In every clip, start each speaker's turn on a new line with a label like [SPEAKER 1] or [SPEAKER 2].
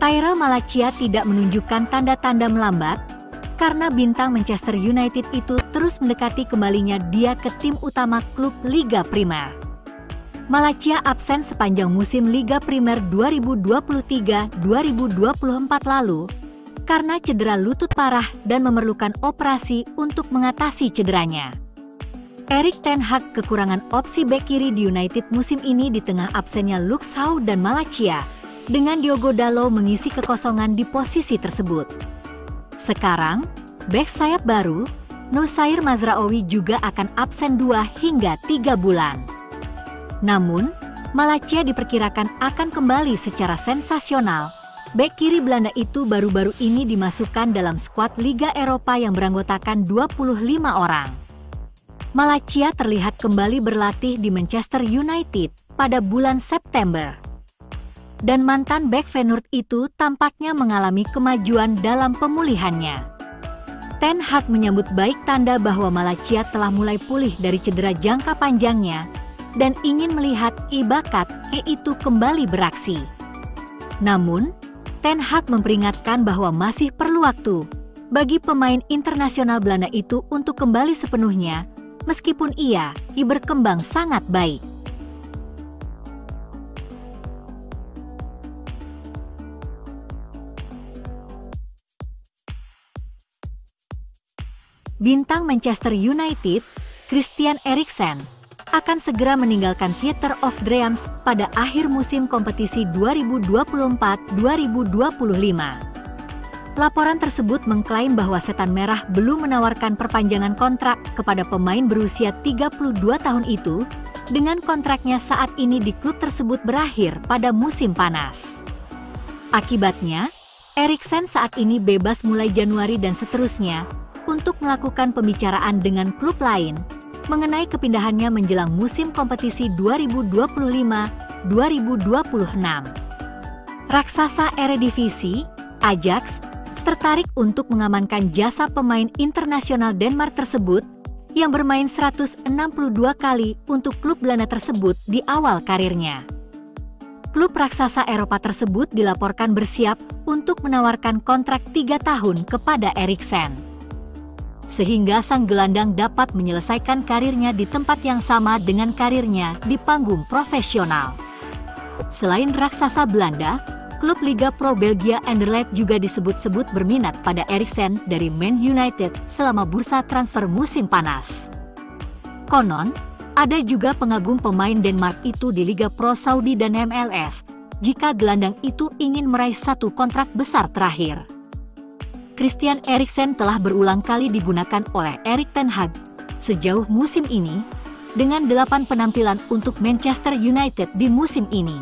[SPEAKER 1] Tyrell Malacia tidak menunjukkan tanda-tanda melambat, karena bintang Manchester United itu terus mendekati kembalinya dia ke tim utama klub Liga Primer. Malacia absen sepanjang musim Liga Primer 2023-2024 lalu karena cedera lutut parah dan memerlukan operasi untuk mengatasi cederanya. Erik ten Hag kekurangan opsi bek kiri di United musim ini di tengah absennya Luke Shaw dan Malacia, dengan Diogo Dalot mengisi kekosongan di posisi tersebut. Sekarang, bek sayap baru, Noussair Mazraoui juga akan absen 2 hingga 3 bulan. Namun, Malacia diperkirakan akan kembali secara sensasional. Bek kiri Belanda itu baru-baru ini dimasukkan dalam skuad Liga Eropa yang beranggotakan 25 orang. Malacia terlihat kembali berlatih di Manchester United pada bulan September. Dan mantan bek Feyenoord itu tampaknya mengalami kemajuan dalam pemulihannya. Ten Hag menyambut baik tanda bahwa Malacia telah mulai pulih dari cedera jangka panjangnya dan ingin melihat bakat itu kembali beraksi. Namun, Ten Hag memperingatkan bahwa masih perlu waktu bagi pemain internasional Belanda itu untuk kembali sepenuhnya, meskipun ia berkembang sangat baik. Bintang Manchester United, Christian Eriksen, akan segera meninggalkan Theatre of Dreams pada akhir musim kompetisi 2024-2025. Laporan tersebut mengklaim bahwa Setan Merah belum menawarkan perpanjangan kontrak kepada pemain berusia 32 tahun itu, dengan kontraknya saat ini di klub tersebut berakhir pada musim panas. Akibatnya, Eriksen saat ini bebas mulai Januari dan seterusnya untuk melakukan pembicaraan dengan klub lain mengenai kepindahannya menjelang musim kompetisi 2025-2026. Raksasa Eredivisie, Ajax, tertarik untuk mengamankan jasa pemain internasional Denmark tersebut yang bermain 162 kali untuk klub Belanda tersebut di awal karirnya. Klub raksasa Eropa tersebut dilaporkan bersiap untuk menawarkan kontrak 3 tahun kepada Eriksen, sehingga sang gelandang dapat menyelesaikan karirnya di tempat yang sama dengan karirnya di panggung profesional. Selain raksasa Belanda, klub Liga Pro Belgia Anderlecht juga disebut-sebut berminat pada Eriksen dari Man United selama bursa transfer musim panas. Konon, ada juga pengagum pemain Denmark itu di Liga Pro Saudi dan MLS jika gelandang itu ingin meraih satu kontrak besar terakhir. Christian Eriksen telah berulang kali digunakan oleh Erik ten Hag sejauh musim ini dengan 8 penampilan untuk Manchester United di musim ini.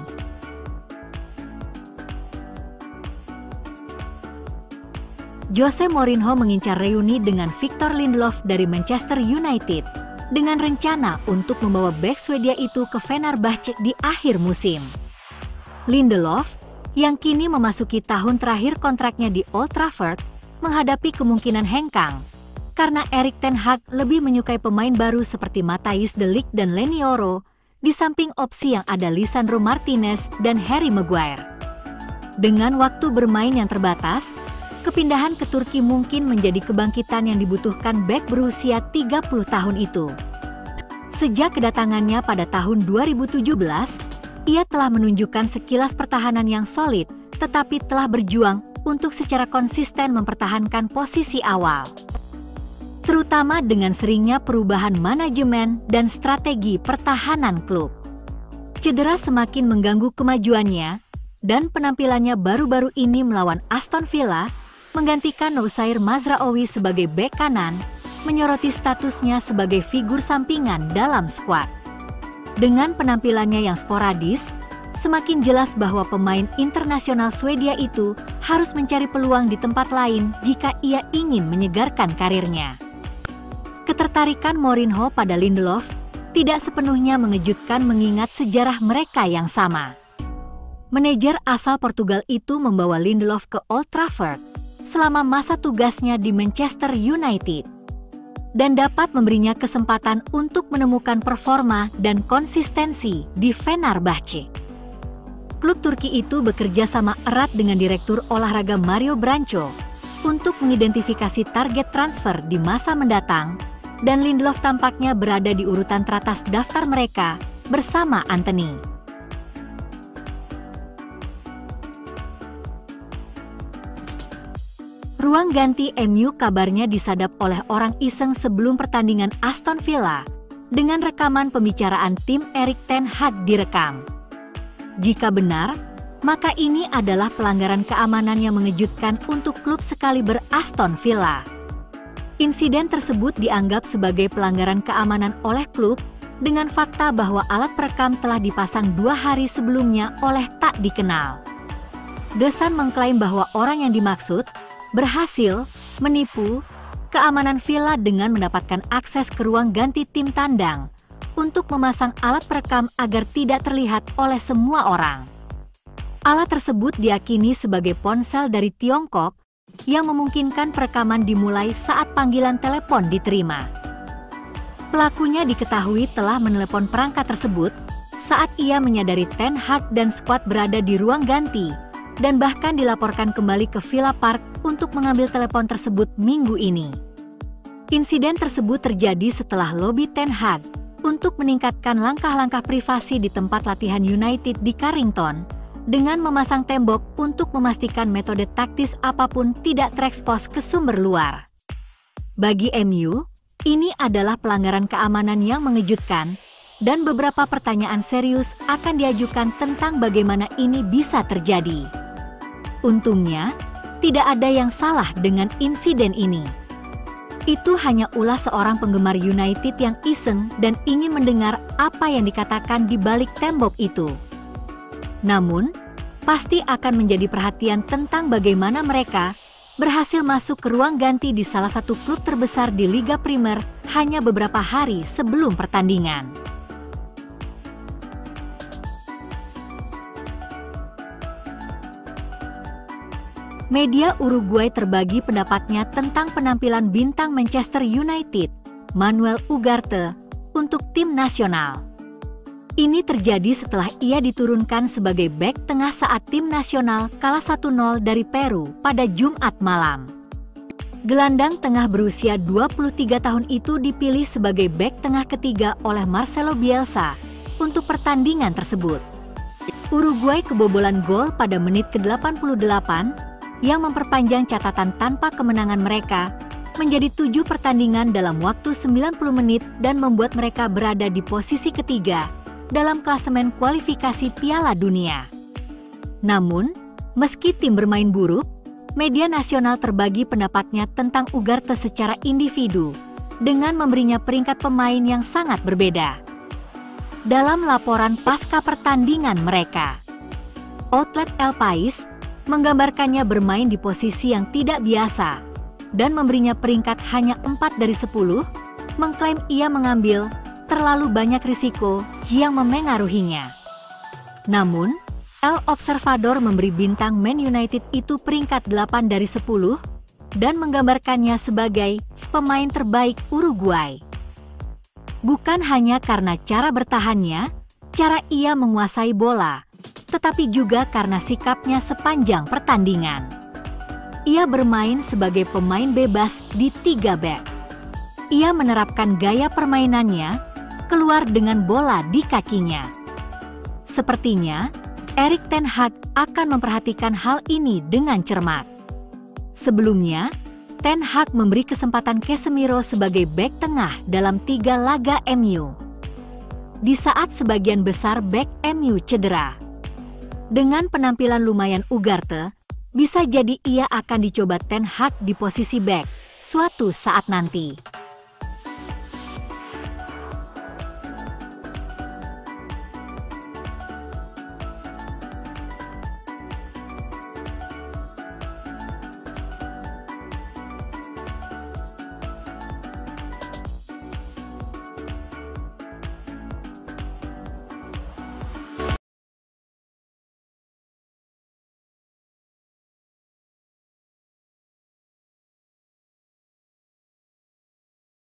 [SPEAKER 1] Jose Mourinho mengincar reuni dengan Victor Lindelof dari Manchester United dengan rencana untuk membawa bek Swedia itu ke Fenerbahce di akhir musim. Lindelof, yang kini memasuki tahun terakhir kontraknya di Old Trafford, menghadapi kemungkinan hengkang karena Erik ten Hag lebih menyukai pemain baru seperti Matthijs de Ligt dan Leny Yoro di samping opsi yang ada Lisandro Martinez dan Harry Maguire. Dengan waktu bermain yang terbatas, kepindahan ke Turki mungkin menjadi kebangkitan yang dibutuhkan bek berusia 30 tahun itu. Sejak kedatangannya pada tahun 2017, ia telah menunjukkan sekilas pertahanan yang solid, tetapi telah berjuang untuk secara konsisten mempertahankan posisi awal. Terutama dengan seringnya perubahan manajemen dan strategi pertahanan klub. Cedera semakin mengganggu kemajuannya, dan penampilannya baru-baru ini melawan Aston Villa menggantikan Noussair Mazraoui sebagai bek kanan, menyoroti statusnya sebagai figur sampingan dalam skuad. Dengan penampilannya yang sporadis, semakin jelas bahwa pemain internasional Swedia itu harus mencari peluang di tempat lain jika ia ingin menyegarkan karirnya. Ketertarikan Mourinho pada Lindelof tidak sepenuhnya mengejutkan mengingat sejarah mereka yang sama. Manajer asal Portugal itu membawa Lindelof ke Old Trafford selama masa tugasnya di Manchester United dan dapat memberinya kesempatan untuk menemukan performa dan konsistensi di Fenerbahce. klub Turki itu bekerja sama erat dengan Direktur Olahraga Mario Branco untuk mengidentifikasi target transfer di masa mendatang, dan Lindelof tampaknya berada di urutan teratas daftar mereka bersama Antony. Ruang ganti MU kabarnya disadap oleh orang iseng sebelum pertandingan Aston Villa dengan rekaman pembicaraan tim Erik ten Hag direkam. Jika benar, maka ini adalah pelanggaran keamanan yang mengejutkan untuk klub sekaliber Aston Villa. Insiden tersebut dianggap sebagai pelanggaran keamanan oleh klub dengan fakta bahwa alat perekam telah dipasang 2 hari sebelumnya oleh tak dikenal. The Sun mengklaim bahwa orang yang dimaksud berhasil menipu keamanan Villa dengan mendapatkan akses ke ruang ganti tim tandang untuk memasang alat perekam agar tidak terlihat oleh semua orang. Alat tersebut diyakini sebagai ponsel dari Tiongkok yang memungkinkan perekaman dimulai saat panggilan telepon diterima. Pelakunya diketahui telah menelepon perangkat tersebut saat ia menyadari Ten Hag dan skuad berada di ruang ganti, dan bahkan dilaporkan kembali ke Villa Park untuk mengambil telepon tersebut minggu ini. Insiden tersebut terjadi setelah lobi Ten Hag untuk meningkatkan langkah-langkah privasi di tempat latihan United di Carrington dengan memasang tembok untuk memastikan metode taktis apapun tidak terekspos ke sumber luar. Bagi MU, ini adalah pelanggaran keamanan yang mengejutkan, dan beberapa pertanyaan serius akan diajukan tentang bagaimana ini bisa terjadi. Untungnya, tidak ada yang salah dengan insiden ini. Itu hanya ulah seorang penggemar United yang iseng dan ingin mendengar apa yang dikatakan di balik tembok itu. Namun, pasti akan menjadi perhatian tentang bagaimana mereka berhasil masuk ke ruang ganti di salah satu klub terbesar di Liga Primer hanya beberapa hari sebelum pertandingan. Media Uruguay terbagi pendapatnya tentang penampilan bintang Manchester United, Manuel Ugarte, untuk tim nasional. Ini terjadi setelah ia diturunkan sebagai bek tengah saat tim nasional kalah 1-0 dari Peru pada Jumat malam. Gelandang tengah berusia 23 tahun itu dipilih sebagai bek tengah ketiga oleh Marcelo Bielsa untuk pertandingan tersebut. Uruguay kebobolan gol pada menit ke-88 yang memperpanjang catatan tanpa kemenangan mereka menjadi 7 pertandingan dalam waktu 90 menit dan membuat mereka berada di posisi ketiga dalam klasemen kualifikasi Piala Dunia. Namun, meski tim bermain buruk, media nasional terbagi pendapatnya tentang Ugarte secara individu dengan memberinya peringkat pemain yang sangat berbeda. Dalam laporan pasca pertandingan mereka, outlet El País menggambarkannya bermain di posisi yang tidak biasa dan memberinya peringkat hanya 4 dari 10, mengklaim ia mengambil terlalu banyak risiko yang memengaruhinya. Namun, El Observador memberi bintang Man United itu peringkat 8 dari 10 dan menggambarkannya sebagai pemain terbaik Uruguay. Bukan hanya karena cara bertahannya, cara ia menguasai bola, tetapi juga karena sikapnya sepanjang pertandingan. Ia bermain sebagai pemain bebas di 3 bek. Ia menerapkan gaya permainannya keluar dengan bola di kakinya. Sepertinya, Erik ten Hag akan memperhatikan hal ini dengan cermat. Sebelumnya, Ten Hag memberi kesempatan Casemiro sebagai bek tengah dalam 3 laga MU. Di saat sebagian besar bek MU cedera. Dengan penampilan lumayan Ugarte, bisa jadi ia akan dicoba Ten Hag di posisi bek suatu saat nanti.